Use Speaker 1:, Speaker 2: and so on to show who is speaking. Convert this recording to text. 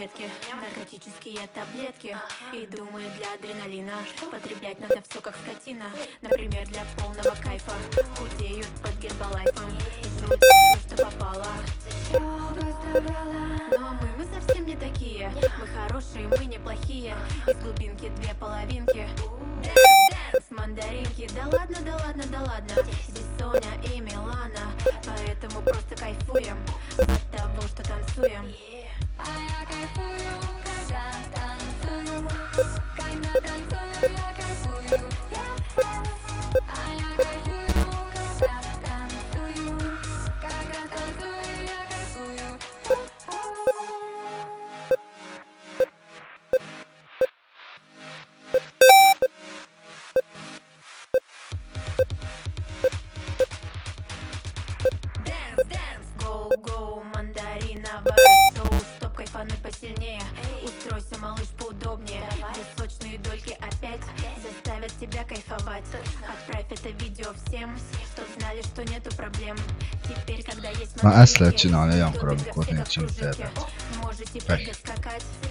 Speaker 1: конфетки, наркотические таблетки. И думаю, для адреналина потреблять надо все как скотина. Например, для полного кайфа худеют под гербалайфом. Жрут всё, что попало. Но мы совсем не такие. Мы хорошие, мы неплохие. Из глубинки две половинки. Дэнс, мандаринки. Да ладно, да ладно, да ладно. Здесь Соня и Милана. Поэтому просто кайфуем от того, что танцуем. А я кайфую, когда танцую. Когда танцую, я кайфую. А я кайфую, когда танцую. Когда танцую, я кайфую. Дэнс, гоу-гоу, мандариновое шоу. Стоп, кайфануть посильнее. Устройся, малыш, поудобнее. Где сочные дольки опять заставят тебя кайфовать. Отправь это видео всем, чтоб знали, что nету проблем. Teперь, когда есть
Speaker 2: Ma ezt lehet
Speaker 1: мандаринки,
Speaker 2: csinálni olyankor,
Speaker 1: то
Speaker 2: amikor
Speaker 1: ты для
Speaker 2: nincs
Speaker 1: всех в кружке.
Speaker 2: internet.
Speaker 1: Можете
Speaker 2: Meg.
Speaker 1: прыгать, скакать.